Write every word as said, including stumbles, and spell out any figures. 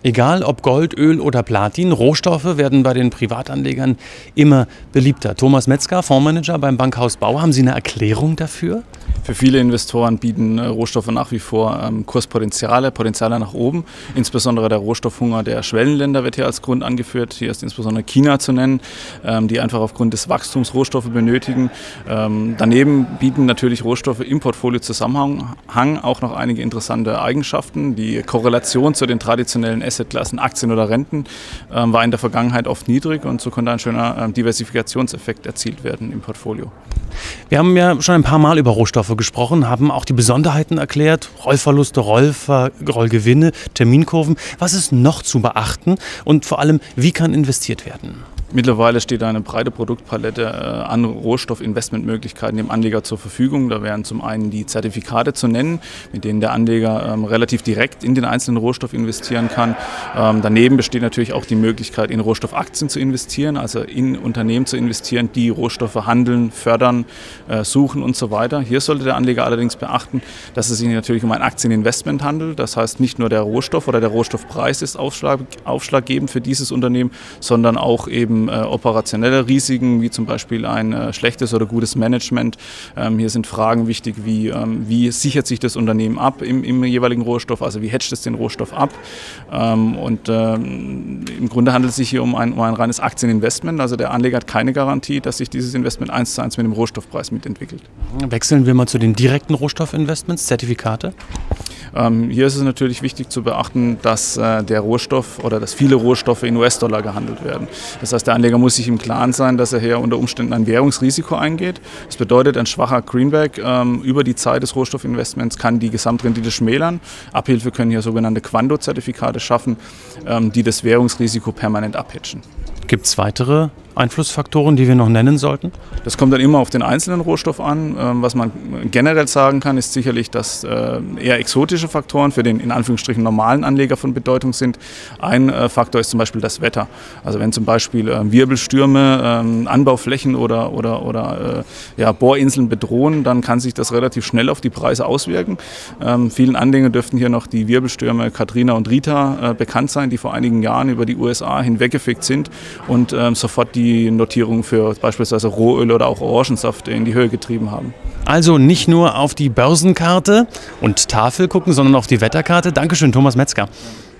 Egal ob Gold, Öl oder Platin, Rohstoffe werden bei den Privatanlegern immer beliebter. Thomas Metzger, Fondsmanager beim Bankhaus Bauer, haben Sie eine Erklärung dafür? Für viele Investoren bieten Rohstoffe nach wie vor ähm, Kurspotenziale, Potenziale nach oben. Insbesondere der Rohstoffhunger der Schwellenländer wird hier als Grund angeführt. Hier ist insbesondere China zu nennen, ähm, die einfach aufgrund des Wachstums Rohstoffe benötigen. Ähm, daneben bieten natürlich Rohstoffe im Portfolio-Zusammenhang auch noch einige interessante Eigenschaften. Die Korrelation zu den traditionellen Assetklassen, Aktien oder Renten, ähm, war in der Vergangenheit oft niedrig und so konnte ein schöner ähm, Diversifikationseffekt erzielt werden im Portfolio. Wir haben ja schon ein paar Mal über Rohstoffe gesprochen, haben auch die Besonderheiten erklärt, Rollverluste, Rollver Rollgewinne, Terminkurven. Was ist noch zu beachten und vor allem, wie kann investiert werden? Mittlerweile steht eine breite Produktpalette äh, an Rohstoffinvestmentmöglichkeiten dem Anleger zur Verfügung. Da wären zum einen die Zertifikate zu nennen, mit denen der Anleger ähm, relativ direkt in den einzelnen Rohstoff investieren kann. Ähm, daneben besteht natürlich auch die Möglichkeit, in Rohstoffaktien zu investieren, also in Unternehmen zu investieren, die Rohstoffe handeln, fördern, äh, suchen und so weiter. Hier sollte der Anleger allerdings beachten, dass es sich natürlich um ein Aktieninvestment handelt. Das heißt, nicht nur der Rohstoff oder der Rohstoffpreis ist aufschlag, ausschlaggebend für dieses Unternehmen, sondern auch eben Äh, operationelle Risiken, wie zum Beispiel ein äh, schlechtes oder gutes Management. Ähm, hier sind Fragen wichtig, wie, ähm, wie sichert sich das Unternehmen ab im, im jeweiligen Rohstoff, also wie hedgt es den Rohstoff ab. Ähm, und ähm, im Grunde handelt es sich hier um ein, um ein reines Aktieninvestment. Also der Anleger hat keine Garantie, dass sich dieses Investment eins zu eins mit dem Rohstoffpreis mitentwickelt. Wechseln wir mal zu den direkten Rohstoffinvestments, Zertifikate. Ähm, hier ist es natürlich wichtig zu beachten, dass äh, der Rohstoff oder dass viele Rohstoffe in U S-Dollar gehandelt werden. Das heißt, der Anleger muss sich im Klaren sein, dass er hier unter Umständen ein Währungsrisiko eingeht. Das bedeutet, ein schwacher Greenback ähm, über die Zeit des Rohstoffinvestments kann die Gesamtrendite schmälern. Abhilfe können hier sogenannte Quando-Zertifikate schaffen, ähm, die das Währungsrisiko permanent abhedgen. Gibt es weitere Einflussfaktoren, die wir noch nennen sollten? Das kommt dann immer auf den einzelnen Rohstoff an. Was man generell sagen kann, ist sicherlich, dass eher exotische Faktoren für den in Anführungsstrichen normalen Anleger von Bedeutung sind. Ein Faktor ist zum Beispiel das Wetter. Also wenn zum Beispiel Wirbelstürme Anbauflächen oder, oder, oder ja, Bohrinseln bedrohen, dann kann sich das relativ schnell auf die Preise auswirken. Vielen Anlegern dürften hier noch die Wirbelstürme Katrina und Rita bekannt sein, die vor einigen Jahren über die U S A hinweggefegt sind und sofort die die Notierung für beispielsweise Rohöl oder auch Orangensaft in die Höhe getrieben haben. Also nicht nur auf die Börsenkarte und Tafel gucken, sondern auf die Wetterkarte. Dankeschön, Thomas Metzger.